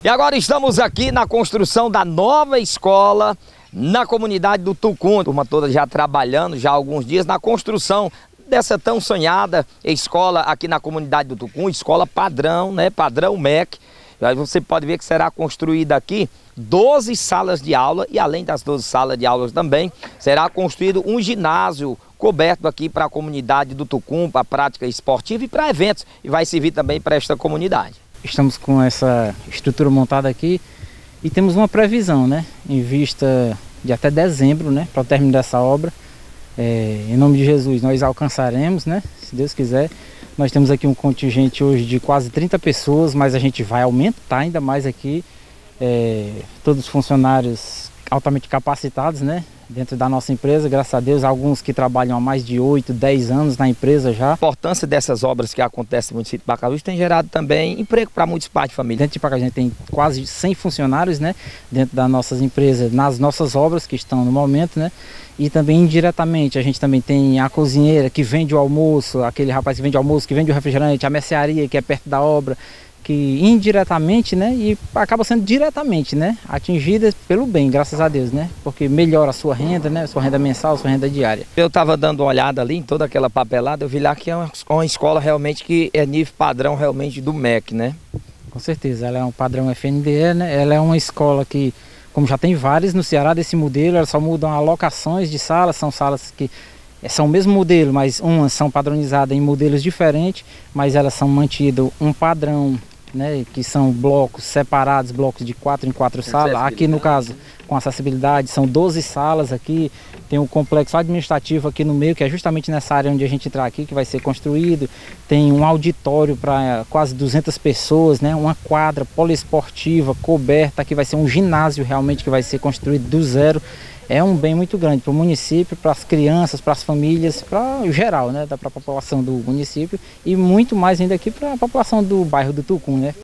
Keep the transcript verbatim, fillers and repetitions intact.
E agora estamos aqui na construção da nova escola na comunidade do Tucum. A turma toda já trabalhando já há alguns dias na construção dessa tão sonhada escola aqui na comunidade do Tucum, escola padrão, né? Padrão M E C. Aí você pode ver que será construída aqui doze salas de aula e além das doze salas de aulas também, será construído um ginásio coberto aqui para a comunidade do Tucum, para a prática esportiva e para eventos. E vai servir também para esta comunidade. Estamos com essa estrutura montada aqui e temos uma previsão, né, em vista de até dezembro, né, para o término dessa obra. É, em nome de Jesus, nós alcançaremos, né, se Deus quiser. Nós temos aqui um contingente hoje de quase trinta pessoas, mas a gente vai aumentar ainda mais aqui. É, todos os funcionários altamente capacitados, né, dentro da nossa empresa, graças a Deus, alguns que trabalham há mais de oito, dez anos na empresa já. A importância dessas obras que acontecem no município de Pacajus tem gerado também emprego para muitos pais de família. Dentro de Pacajus a gente tem quase cem funcionários, né, dentro das nossas empresas, nas nossas obras que estão no momento, né, e também indiretamente a gente também tem a cozinheira que vende o almoço, aquele rapaz que vende o almoço, que vende o refrigerante, a mercearia que é perto da obra, que indiretamente, né, e acaba sendo diretamente, né, atingida pelo bem, graças a Deus, né, porque melhora a sua renda, né, sua renda mensal, sua renda diária. Eu estava dando uma olhada ali em toda aquela papelada, eu vi lá que é uma, uma escola realmente que é nível padrão realmente do M E C, né? Com certeza, ela é um padrão F N D E, né, ela é uma escola que, como já tem várias no Ceará desse modelo, elas só mudam alocações de salas, são salas que são o mesmo modelo, mas umas são padronizadas em modelos diferentes, mas elas são mantidas um padrão, né, que são blocos separados, blocos de quatro em quatro salas. Aqui no caso, com acessibilidade, são doze salas aqui, tem um complexo administrativo aqui no meio, que é justamente nessa área onde a gente está aqui, que vai ser construído. Tem um auditório para quase duzentas pessoas, né, uma quadra poliesportiva coberta, aqui vai ser um ginásio realmente que vai ser construído do zero. É um bem muito grande para o município, para as crianças, para as famílias, para o geral, né, para a população do município e muito mais ainda aqui para a população do bairro do Tucum, né.